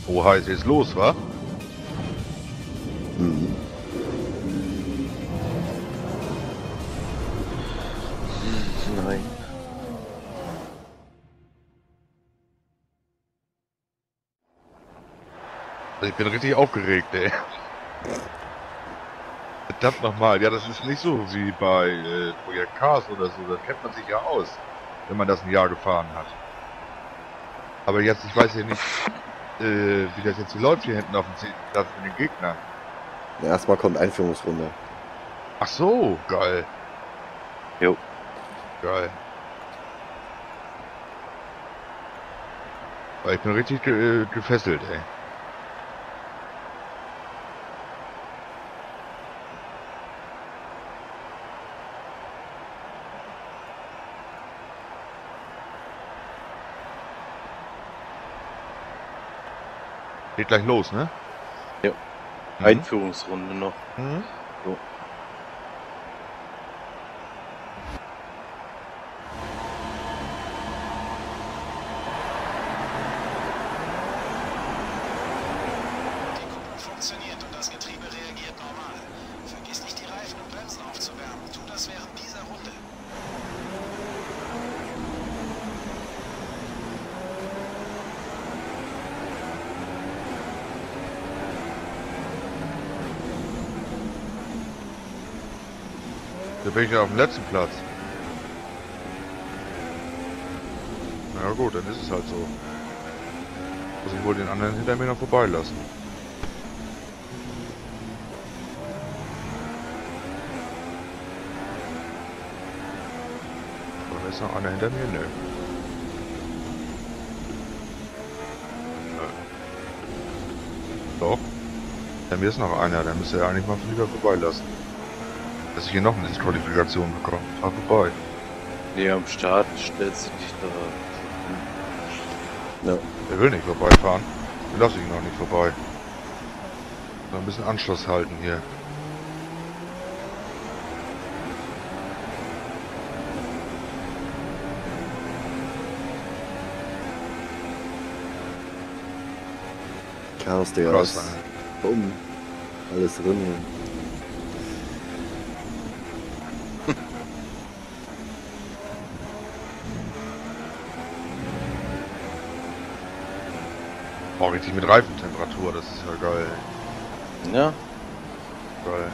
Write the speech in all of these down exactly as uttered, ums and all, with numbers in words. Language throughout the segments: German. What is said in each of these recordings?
Oh, heiß jetzt los, wa? Mhm. Nein. Also ich bin richtig aufgeregt, ey. Verdammt nochmal, ja, das ist nicht so wie bei äh, Projekt Cars oder so, da kennt man sich ja aus, wenn man das ein Jahr gefahren hat. Aber jetzt, ich weiß ja nicht, äh, wie das jetzt hier läuft hier hinten auf dem zehnten Platz mit den Gegnern. Ja, erstmal kommt Einführungsrunde. Ach so, geil, Jo. geil. Weil ich bin richtig ge äh, gefesselt, ey. Geht gleich los, ne? Ja. Mhm. Einführungsrunde noch. Mhm. So. Die Kupplung funktioniert und das Getriebe reagiert normal. Vergiss nicht, die Reifen und Bremsen aufzuwärmen. Tu das während dieser Runde. Da bin ich ja auf dem letzten Platz. Na ja, gut, dann ist es halt so. Muss ich wohl den anderen hinter mir noch vorbeilassen. Oder ist noch einer hinter mir? Nö. Nö. Doch. Hinter mir ist noch einer, der müsste ja eigentlich mal lieber vorbeilassen. Dass ich hier noch eine Disqualifikation bekomme. Fahr vorbei. Nee, am Start stellt sich nicht da. Ja. Der will nicht vorbeifahren. Dann lasse ich ihn auch nicht vorbei. Noch ein bisschen Anschluss halten hier. Chaos, Digga. Krass, Alles, ey. bumm. Alles drin hier. Oh, richtig mit Reifentemperatur, das ist ja geil. Ja. Geil.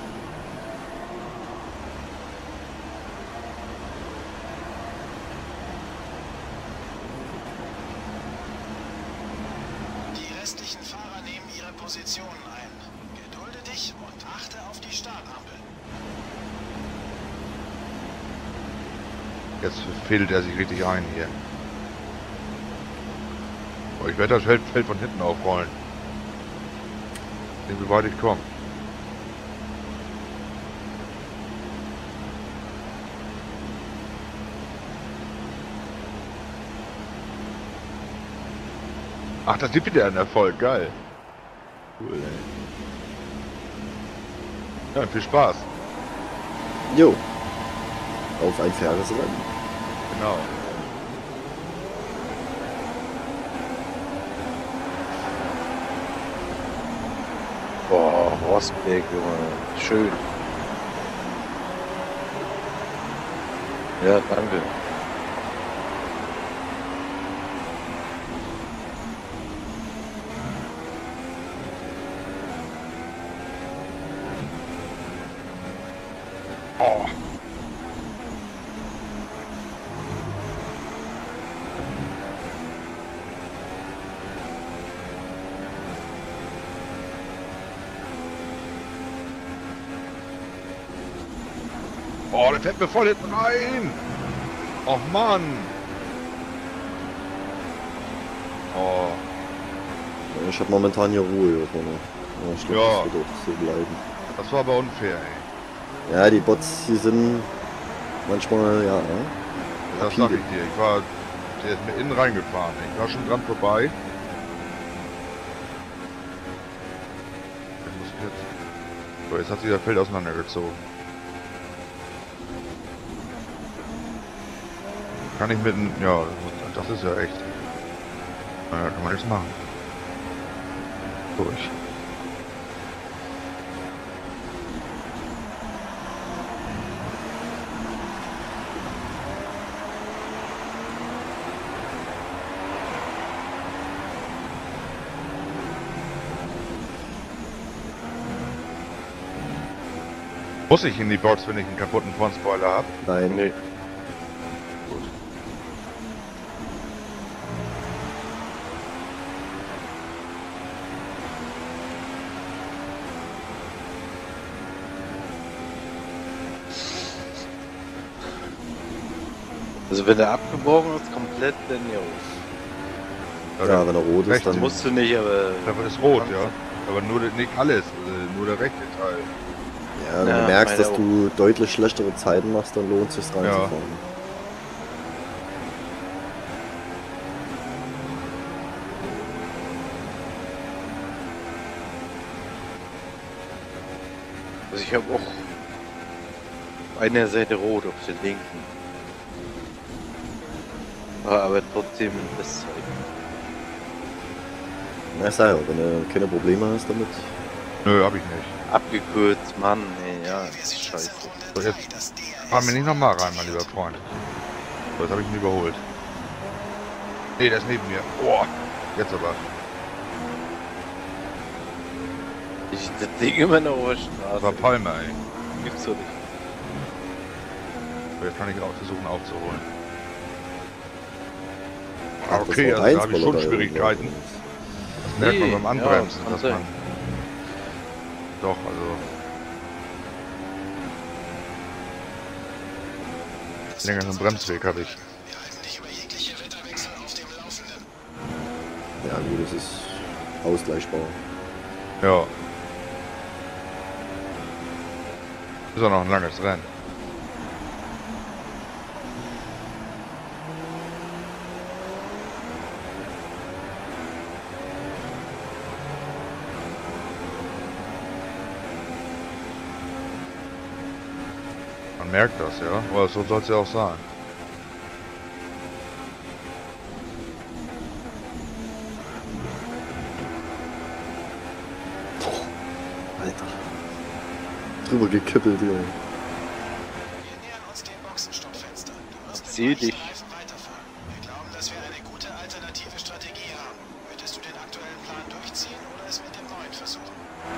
Die restlichen Fahrer nehmen ihre Positionen ein. Gedulde dich und achte auf die Startampel. Jetzt fädelt er sich richtig ein hier. Oh, ich werde das Feld, Feld von hinten aufrollen. Sehen, wie weit ich komme. Ach, das gibt wieder einen Erfolg, geil. Cool, ey. Ja, viel Spaß. Jo. Auf ein faires Rennen. Genau. Boah, Rosberg, Junge. Schön. Ja, danke. Oh. Oh, der fährt mir voll hinten rein. Och Mann. Oh. Ich habe momentan hier Ruhe hier vorne. Ja, ich glaube, Ja. das wird auch so bleiben. Das war aber unfair, ey. Ja, die Bots, die sind manchmal, ja, ja. Das sag ich dir. Ich war, der ist mir innen reingefahren. Ich war schon dran vorbei. Jetzt muss ich jetzt. So, jetzt hat sich das Feld auseinandergezogen. Kann ich mit, ja, das ist ja echt. Naja, kann man nichts machen. durch. Muss ich in die Box, wenn ich einen kaputten Frontspoiler habe? Nein. Nee. Also wenn er abgebogen ist, komplett, dann ja. Ja, wenn er rot ist, Rechts dann Musst du nicht, aber... Dafür ist rot, ja. Aber nur der- nicht alles, äh, nur der rechte Teil. ja, wenn Ja, du merkst, meine dass auch. du deutlich schlechtere Zeiten machst, dann lohnt es sich reinzufahren. Also ich habe auch eine Seite rot auf der linken. Aber, aber trotzdem das Zeug. Na, ich sag ja, wenn du keine Probleme hast damit. Nö, hab ich nicht. Abgekürzt, Mann, ey, ja, Wir sind scheiße. jetzt in So, Runde jetzt drei, das D R S. fahren wir nicht nochmal rein, mein lieber Freund. So, jetzt habe ich ihn überholt. Nee, der ist neben mir. Boah, jetzt aber. Ich das Ding immer noch auf der Das Straße. war Palmer, ey. Gibt's doch nicht. So, jetzt kann ich auch versuchen aufzuholen. Ach, das Okay, war also da habe ich Heinz schon Boller da Schwierigkeiten. irgendwo. Das merkt man Nee, beim ja, Anbremsen, kann dass sein. man... Doch, also... Längeren Bremsweg habe ich. Wir halten dich über jegliche Ritterwechsel auf dem Laufenden. Ja gut, das ist ausgleichbar. Ja. Ist auch noch ein langes Rennen. Man merkt das, ja. Aber so soll es ja auch sein. Alter. Drüber gekippelt hier. Wir nähern uns dem Boxenstoppfenster. Du wirst mit Seh weichen dich. Reifen weiterfahren. Wir glauben, dass wir eine gute alternative Strategie haben. Möchtest du den aktuellen Plan durchziehen oder es mit dem neuen versuchen?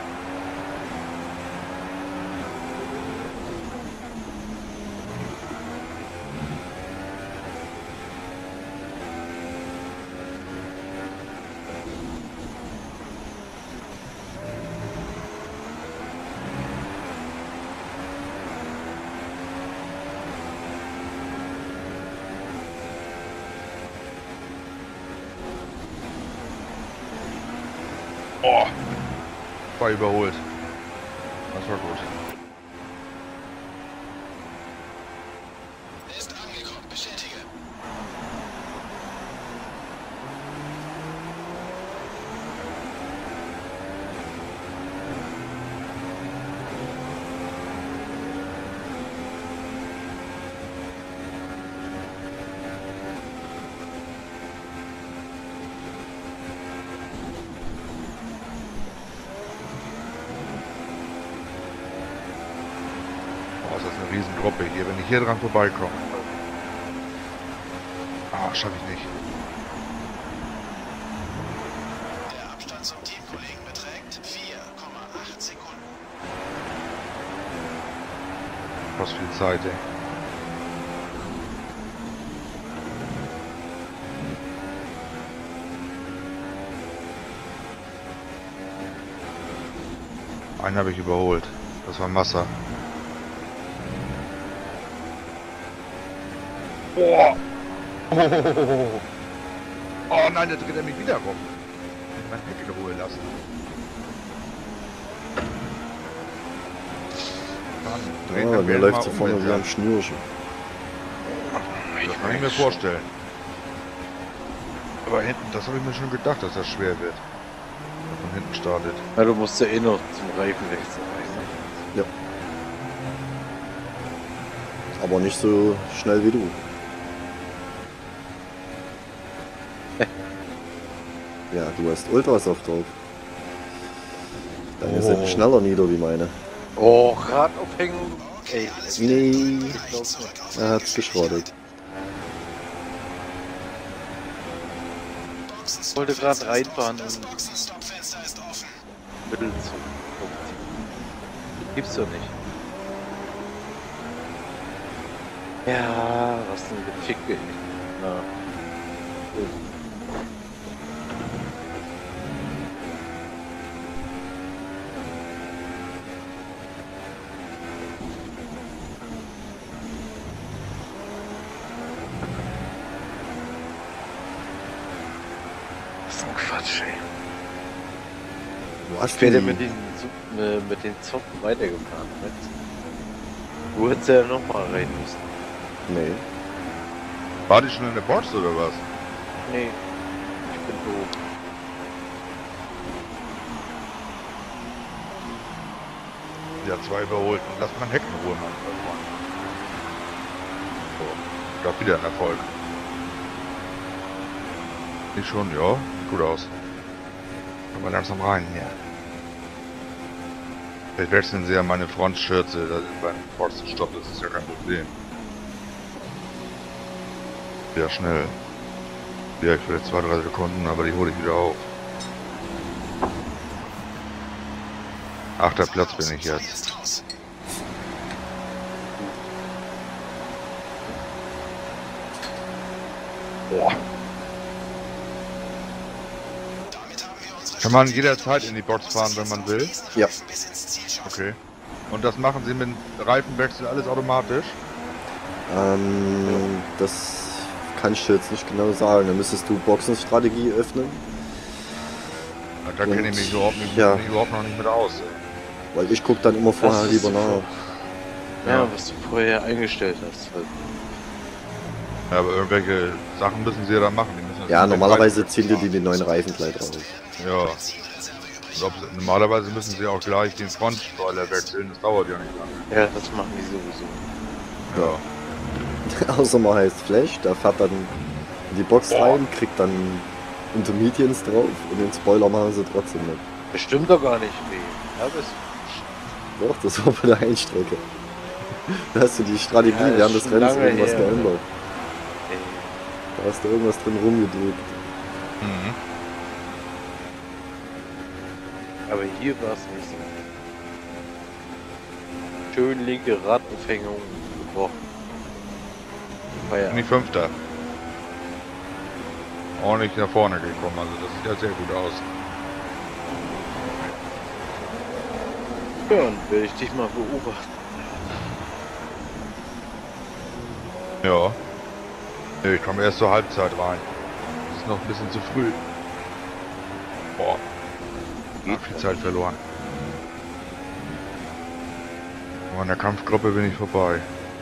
Oh! War überholt. Das war gut. Ist angekommen. Bestätige. Oh, das ist eine Riesengruppe hier. Wenn ich hier dran vorbeikomme. Ah, schaffe ich nicht. Der Abstand zum Teamkollegen beträgt vier Komma acht Sekunden. Kostet viel Zeit, ey. Einen habe ich überholt. Das war Massa. Oh. Oh. Oh nein, da dreht er mich wieder rum. Mein Heck in Ruhe lassen. Dann dreht Ja, er mir mir läuft mal so um vorne mit wie der- am Schnürchen. Das kann ich mir vorstellen. Aber hinten, das habe ich mir schon gedacht, dass das schwer wird. Wenn man hinten startet. Ja, du musst ja eh noch zum Reifenwechsel rein. Ja. Aber nicht so schnell wie du. Ja, du hast Ultrasoft drauf. Deine sind schneller nieder wie meine. Oh, Radaufhängung. Ey, Nee, ich glaub's nicht. er hat's geschrottet. Ich wollte gerade reinfahren und Boxenstoppfenster ist offen. Mittel zu. Gibt's doch nicht. Ja, was denn Geficke. Na. Was ist ein Quatsch, ey. Du hast Ich wäre die- mit den, Zug- äh, mit den Zocken weitergefahren. Ne? Du hättest ja nochmal rein müssen. Nee. War die schon in der Box oder was? Nee, ich bin doof. Ja, zwei überholt. Und lass mal einen Heck in Ruhe, Mann. So, ich glaub wieder ein Erfolg. Nicht schon, ja. Sieht gut aus. Kommen wir langsam rein hier. Vielleicht wechseln sie ja meine Frontschürze, das ist beim Boxenstopp, das ist ja kein Problem. Ja, schnell. Ja, ich vielleicht zwei, drei Sekunden, aber die hole ich wieder auf. Achter Platz bin ich jetzt. Ist raus. Boah. Damit haben wir unsere Kann man jederzeit in die Box fahren, wenn man will? Ja. bis ins Ziel schaffen. Okay. Und das machen sie mit dem Reifenwechsel alles automatisch? Ähm, das kann ich dir jetzt nicht genau sagen. Dann müsstest du Boxenstrategie öffnen, Ja, da kenne ich mich überhaupt, nicht, Ja. mich überhaupt noch nicht mit aus. Ey. weil ich guck dann immer vorher Das ist lieber super. nach. Ja, Ja. was du vorher eingestellt hast. Halt. Ja, aber irgendwelche Sachen müssen sie ja dann machen. Die müssen Ja, das mit dem normalerweise ziehen die die neuen Reifen gleich raus. Reifen- Ja. Und ob, sie- normalerweise müssen sie auch gleich den Frontspoiler wechseln. Das dauert ja nicht lange. Ja, das machen die sowieso. Ja. Außer man heißt Flash, der fährt dann in die Box Boah. rein, kriegt dann Intermediates drauf und den Spoiler machen sie trotzdem nicht. Das stimmt doch gar nicht, nee. Ja, das Doch, das war bei der Einstrecke. Da hast du die Strategie Ja, das während ist des schon Rennens lange irgendwas her. geändert. ey. Da hast du irgendwas drin rumgedrückt. Mhm. Aber hier war es nicht so. Schön linke Radaufhängung gebrochen. Bin Feierabend. ich Fünfter. Ordentlich nach vorne gekommen. Also das sieht ja sehr gut aus. Ja, und werde ich dich mal beobachten. Ja. Nee, ich komme erst zur Halbzeit rein. Das ist noch ein bisschen zu früh. Boah. Geht viel Zeit verloren. Aber in der Kampfgruppe bin ich vorbei.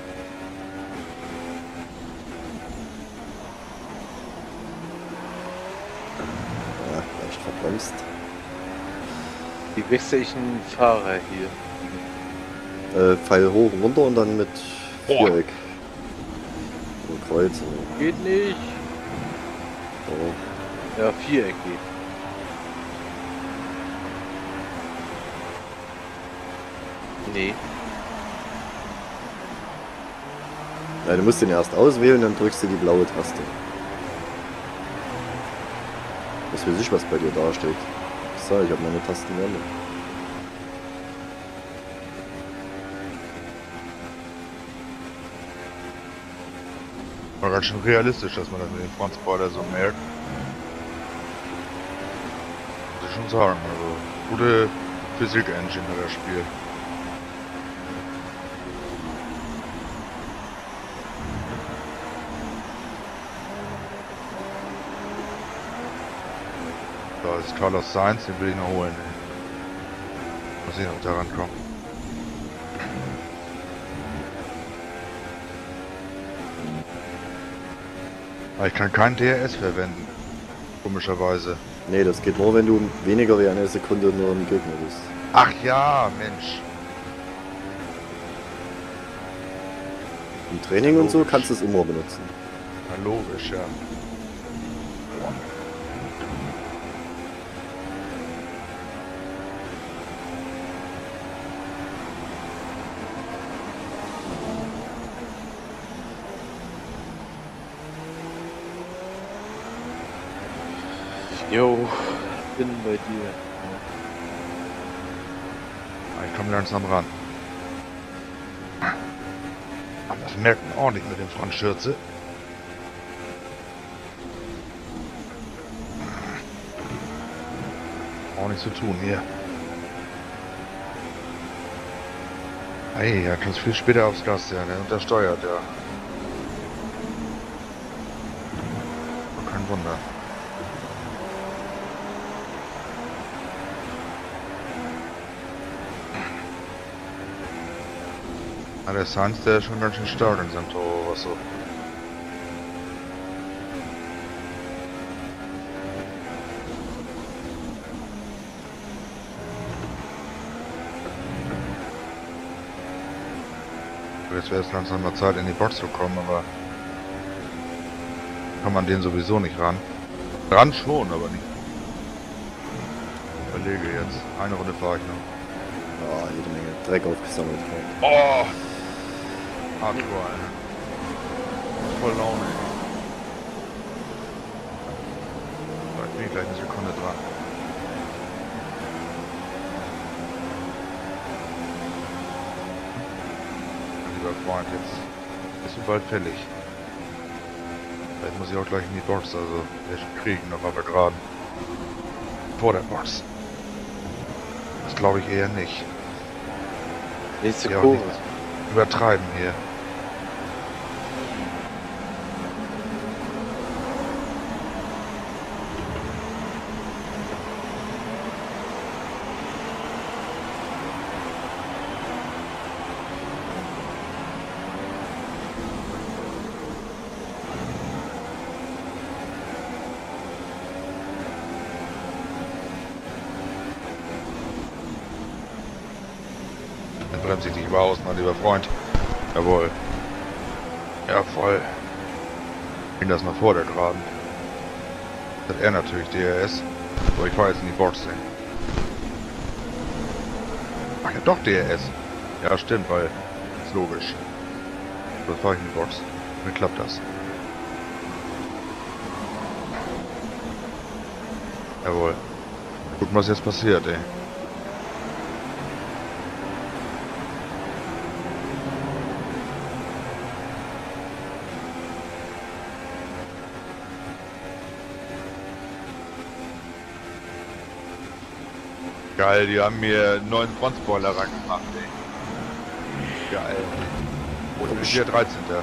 Ja, leicht verbremst. Wie wechsle ich einen Fahrer hier? Äh, Pfeil hoch und runter und dann mit Boah. Viereck. Oder Kreuz. Geht nicht. Oder, Ja, Viereck geht. Nee. ja, du musst den erst auswählen, dann drückst du die blaue Taste. Was weiß ich, was bei dir da steht. So, ich habe meine Tasten geändert. War ganz schön realistisch, dass man das mit dem Frontspoiler so merkt. Muss ich schon sagen. Also, gute Physik-Engine das Spiel. Da ist Carlos Sainz, den will ich noch holen. Mal sehen, ob der rankommt. Aber ich kann kein D R S verwenden. Komischerweise. Nee, das geht nur, wenn du weniger wie eine Sekunde nur im Gegner bist. Ach ja, Mensch. Im Training und so kannst du es immer benutzen. Na logisch, ja. Jo, bin bei dir. Ich komme langsam ran. Aber das merkt man auch nicht mit dem Frontschürze. Auch nichts zu tun hier. Ey, er kommt viel später aufs Gas, ja, der untersteuert, ja. Kein Wunder. Aber der Sainz, der ist schon ganz schön stark in seinem Toro Rosso. Jetzt wäre es langsam mal Zeit, in die Box zu kommen, aber kann man den sowieso nicht ran. Ran schon, aber nicht. Ich überlege jetzt. Eine Runde fahre ich noch. Ja, jede Menge Dreck aufgesammelt. Oh! Hardcore, Alter. Voll Laune, ey. So, ich bin gleich eine Sekunde dran. Lieber Freund, jetzt bist du bald fällig. Vielleicht muss ich auch gleich in die Box, also wir kriegen noch auf der Geraden. Vor der Box. Das glaube ich eher nicht. Nächste Ja, Kurve. nicht übertreiben hier. Dann bremse ich dich über aus, mein lieber Freund. Jawohl. Ja, voll. Ging das noch vor der Geraden. Das hat er natürlich D R S. So, ich fahre jetzt in die Box. Ey. Ach ja, doch D R S. Ja, stimmt, weil... Ist logisch. So, fahre ich in die Box. Dann klappt das. Jawohl. Gucken, was jetzt passiert, ey. Geil, die haben mir einen neuen Frontspoiler reingemacht, ey. Geil. Und ich hier dreizehnter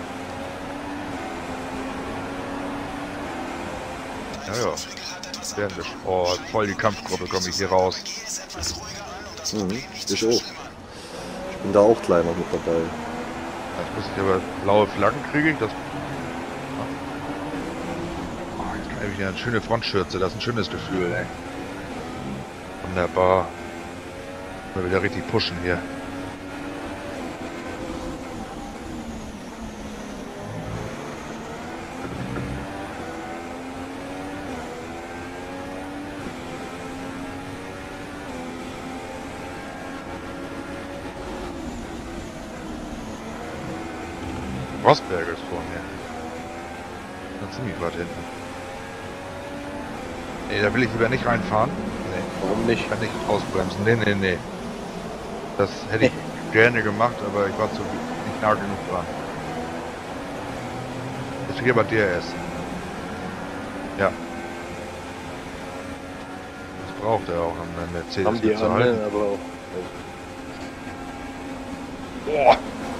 Ja, ja. Sehr wisch. Oh, voll die Kampfgruppe komme ich hier raus. Mhm, ich auch. Ich bin da auch gleich noch mit dabei. Jetzt muss ich aber blaue Flaggen kriege ich. Das oh, jetzt kann ich wieder eine schöne Frontschürze. Das ist ein schönes Gefühl, ey. Wunderbar. Mal wieder richtig pushen hier. Rosberg ist vor mir. Dann ziemlich weit hinten. Nee, da will ich lieber nicht reinfahren. Nee. Warum nicht? Kann nicht ausbremsen. Nee, nee, nee. Das hätte ich gerne gemacht, aber ich war zu nicht nah genug dran. Jetzt hier bei D R S. Ja. Das braucht er auch an der Mercedes. Haben die zu halten. anderen aber auch. Boah.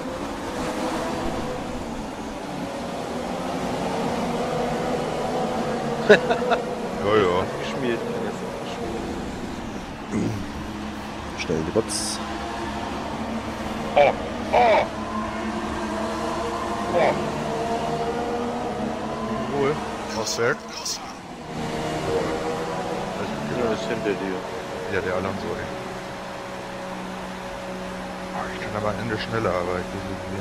Ja, ja. Geschmiert. Schnell in die Box. Oh, oh. Oh. Wohl. Rosberg. Ja, ist hinter dir. Ja, der Alonso, ey. Oh, ich kann aber am Ende schneller, aber ich will hier.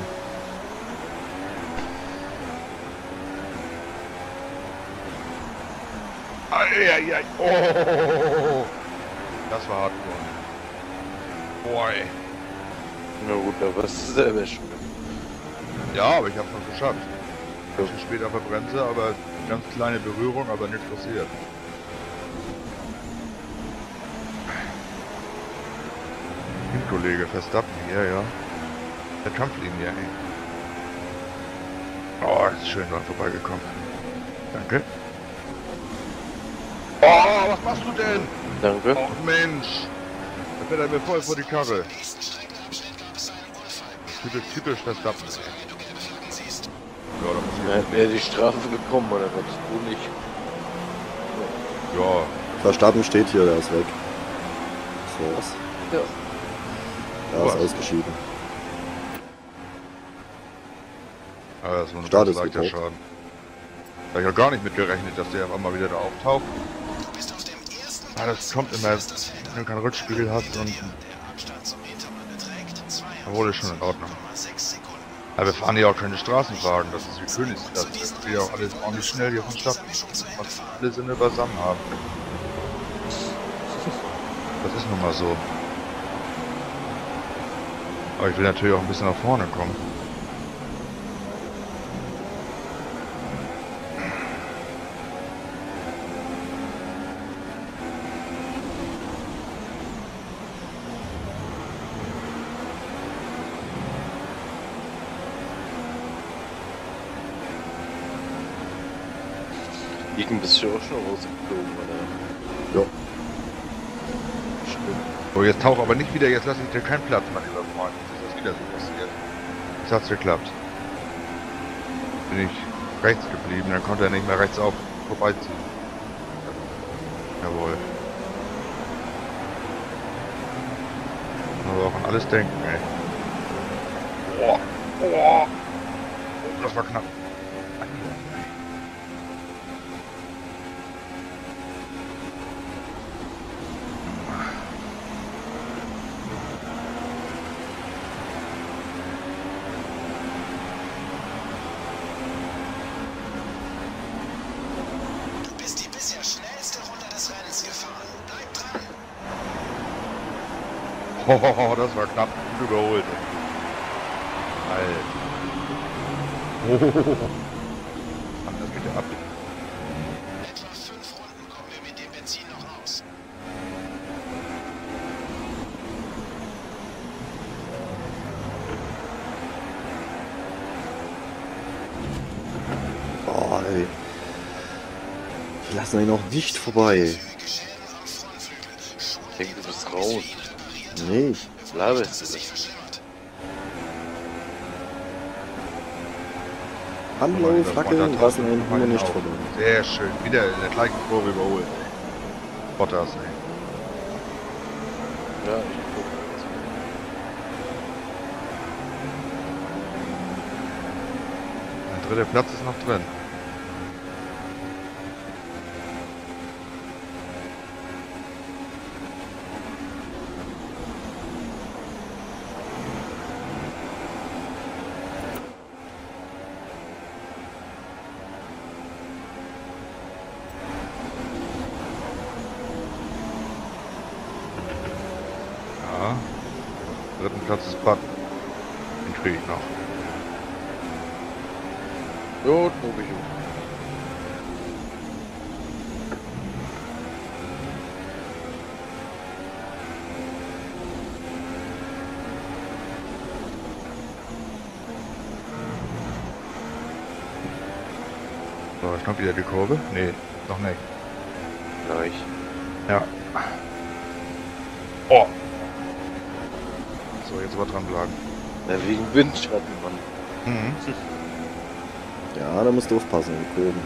Eieiei. Oh. Das war hardcore. Boah, ey. Na gut, aber es ist selber schon. Ja, aber ich hab's noch geschafft. Bisschen spät auf der Bremse, aber ganz kleine Berührung, aber nichts passiert. Teamkollege Verstappen hier, ja. Der Kampflinie, ey. Oh, ist schön dran vorbeigekommen. Danke. Oh, was machst du denn? Danke. Och Mensch. Da fährt er mir voll vor die Karre. Typisch, typisch Verstappen. Ja, da muss ich Ja, jetzt wäre die Strafe gekommen, oder was? Du nicht. Ja, Verstappen steht hier, der ist weg. So was. Ja. Er ist Was? ausgeschieden. ah, das ist nur ein Start ganz ist leichter gebraucht. Schaden. Da hab ich ja gar nicht mit gerechnet, dass der auf einmal wieder da auftaucht. Ja, das kommt immer, wenn du kein Rückspiegel hast und obwohl, ist schon in Ordnung. Ja, wir fahren ja auch keine Straßenwagen, das ist wie Königsklasse. Das geht ja auch alles ordentlich schnell hier vonstatten. Was alle Sinne beisammen haben. Das ist nun mal so. Aber ich will natürlich auch ein bisschen nach vorne kommen. Liegen bist du auch schon rausgeflogen, oder? Ja. Stimmt. So, jetzt tauch aber nicht wieder, jetzt lasse ich dir keinen Platz, mein lieber Freund. Jetzt ist das wieder so passiert. Jetzt hat's geklappt. Bin ich rechts geblieben, dann konnte er nicht mehr rechts auf vorbeiziehen. Jawohl. Aber auch an alles denken, ey. Boah, boah. Oh, das war knapp. Du bist die bisher schnellste Runde des Rennens gefahren. Bleib dran. Oh, das war knapp. Gut überholt. Alter. Oh. Mann, das geht ja ab. Etwa fünf Runden kommen wir mit dem Benzin noch aus. Boah, ey. Die lassen ihn auch nicht vorbei. Schäden am Frontflügel. Ich denke, du bist raus. Nee. Laberst du Sich das? verschlimmert. Handlo, Fackeln lassen ihn nur nicht vorbei. Sehr schön. Wieder in der gleichen Kurve überholt. Bottas, ey. Ja, ich guck. Der dritte Platz ist noch drin. Ja. Dritten Platz ist Button. Den kriege ich noch. Jo, guck ich um. So, ich noch wieder die Kurve. Nee, noch nicht. Gleich. Ja. Oh. So, jetzt aber dranbleiben. Na, wegen Windschatten, Mann. Mhm. Ja, da musst du aufpassen in den Kurven.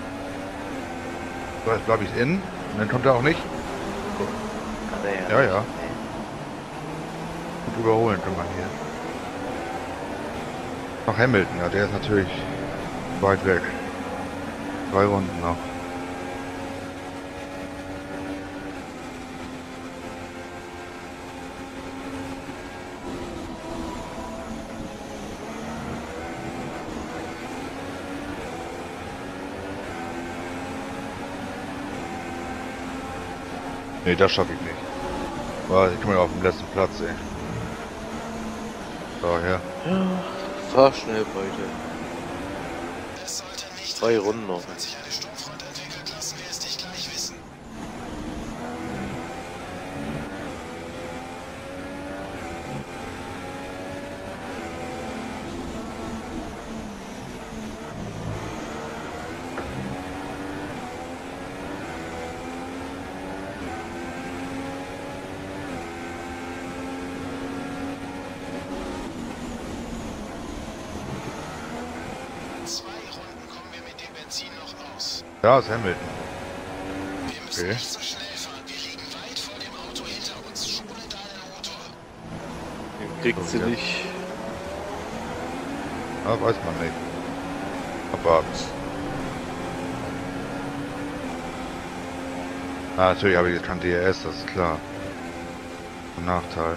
So, jetzt bleibe ich in. Und dann kommt er auch nicht. Kann er Ja, nicht. ja. Gut überholen kann man hier. Noch Hamilton, ja, der ist natürlich weit weg. Zwei Runden noch. Nee, das schaffe ich nicht. Boah, ich komme ja auf dem letzten Platz, ey. So, her. Ja, fahr schnell weiter. Es sollte nicht Zwei Runden noch. Wenn sich eine Sturmfront entwickelt, lassen wir es dich gleich wissen. Da ist Hamilton. Wir müssen Okay. nicht so schnell fahren. Wir liegen weit vor dem Auto hinter uns. Schone deinen Motor. Den kriegt sie Ja. nicht. Ah, weiß man nicht. Aber... Ah, natürlich habe ich jetzt kein D R S, das ist klar. Ein Nachteil.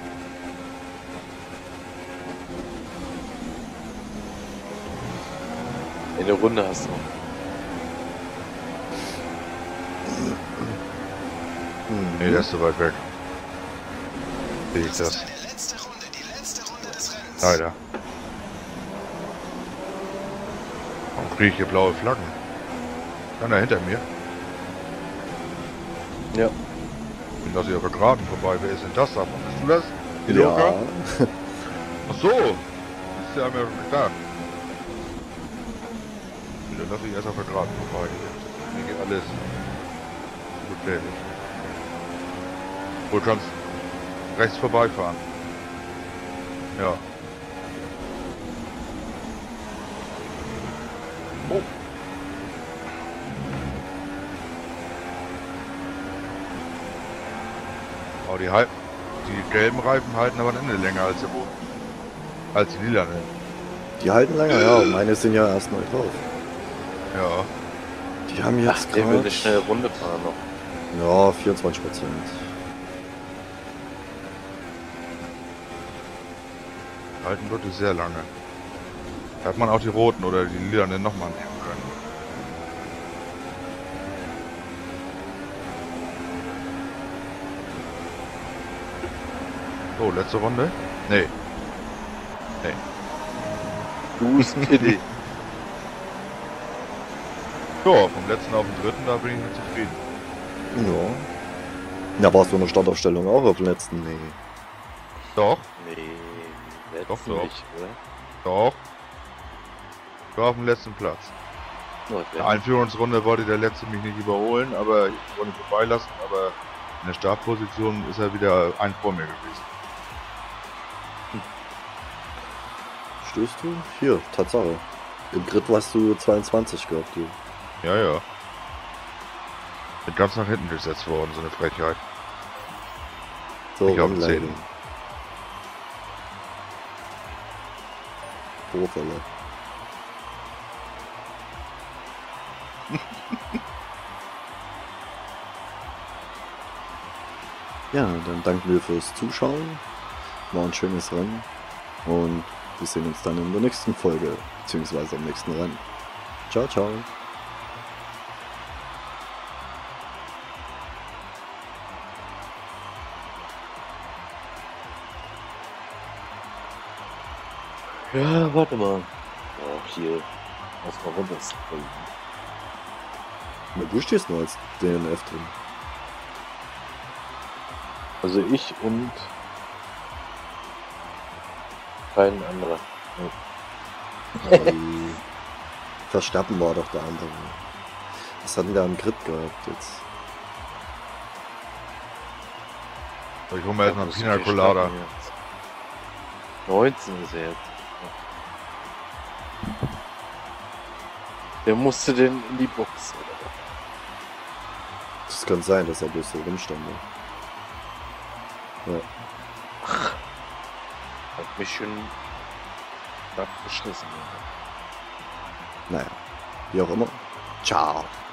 Eine Runde hast du. Hm. Nee, der ist so weit weg. Sehe ich Das das. ist deine letzte Runde. Die letzte Runde des Rennens. Leider. Warum kriege ich hier blaue Flaggen? Einer hinter mir. Ja. Bin das hier auf der Geraden vorbei. Wer ist denn das da? Bist du das? Die Ja. Loka? Ach so. Ist ja mir schon gedacht. Dann lasse ich erst auf der Geraden vorbei. Mir geht alles gefährlich. Du kannst rechts vorbeifahren. Ja. Oh. Oh, die, halb, die gelben Reifen halten aber am Ende länger als, der Boden, als die lilanen. Die halten länger, ja. Meine sind ja erst neu drauf. Ja. Die haben Ach, jetzt der will eine grad- schnelle Runde fahren noch. Ja, vierundzwanzig Prozent. Halten wirklich sehr lange. Da hat man auch die roten oder die lilanen nochmal nehmen können. So, letzte Runde? Nee. Nee. Du Kitty. Ja, vom letzten auf den dritten, da bin ich mit zufrieden. Ja. Ja, warst du in der Startaufstellung auch auf dem letzten? Nee. Doch, Nee, Doch, letzten doch. nicht, oder? doch. Ich war auf dem letzten Platz. Oh, In der der- Einführungsrunde wollte der letzte mich nicht überholen, aber ich wollte ihn vorbeilassen, aber in der Startposition ist er wieder ein vor mir gewesen. Stößt du? Hier, Tatsache. Im Grid warst du zweiundzwanzig gehabt, du. Ja, ja. Bin ganz nach hinten gesetzt worden, so eine Frechheit. So, Ich auf Rennleitung. zehn. Vorfälle. Ja, dann danken wir fürs Zuschauen. War ein schönes Rennen. Und wir sehen uns dann in der nächsten Folge, beziehungsweise am nächsten Rennen. Ciao, ciao. Ja, warte mal. Oh, hier. Erstmal runterspringen. Na, du stehst nur als D N F drin. Also ich und kein anderer. Aber die Verstappen war doch der andere. Was hatten wir am Grid gehabt jetzt? So, ich hole mir erstmal Das ist Pina viel Colada. Schnappen jetzt. neunzehn ist er jetzt. Der musste denn in die Box, oder? Das kann sein, dass er bloß so rumstand. Ne? Ja. Hat mich schon abgeschissen. Naja, wie auch immer. Ciao.